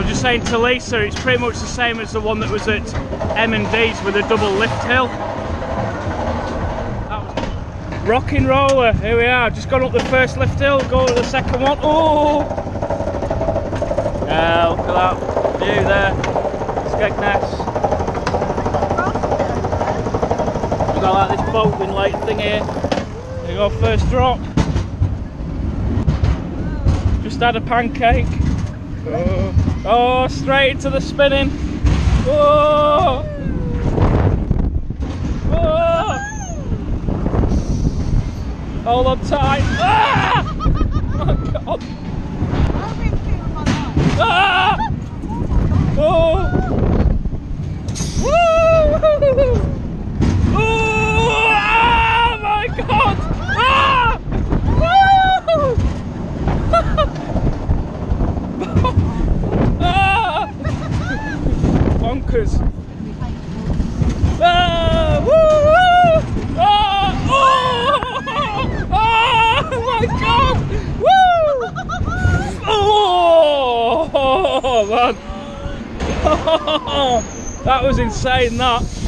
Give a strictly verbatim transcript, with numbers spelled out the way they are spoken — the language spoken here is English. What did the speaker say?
was just saying to Lisa, it's pretty much the same as the one that was at M and D's with a double lift hill. That was Rockin Roller, here we are, just gone up the first lift hill, go to the second one. Oh! Yeah, look at that view there, Skegness. We've got like this boating light thing here. There you go, first drop. Just had a pancake. Oh, oh, straight into the spinning. Oh, oh. Hold on tight. Ah! Oh my God. Ah! Oh. Woo! Oh, oh my God. Ah! Woo! Ah! Bonkers. Ah! Woo! Ah! Oh! Oh my God! Woo! Oh man! Oh, that was insane. That.